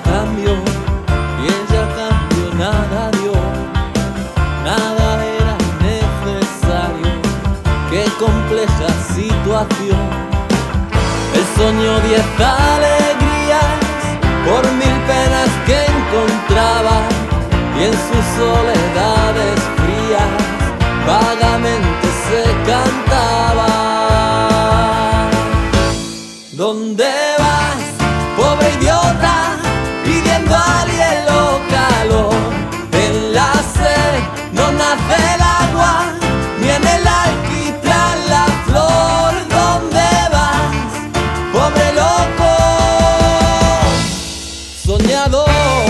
cambio y ella a cambio nada dio. Nada era necesario, qué compleja situación. Él soñó 10 alegrías por 1000 penas que encontraba, y en sus soledades frías vagamente se cantaba. ¿Dónde vas, pobre idiota, pidiendo al hielo calor? En la sed no nace el agua, ni en el alquitrán la flor. ¿Dónde vas, pobre loco, soñador?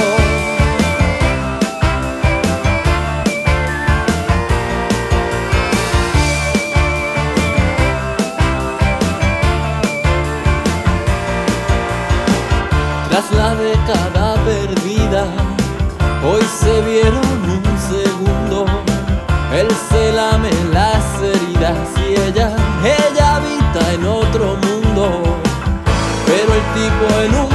Tras la década perdida, hoy se vieron un segundo. Él se lame las heridas y ella habita en otro mundo. Pero el tipo en un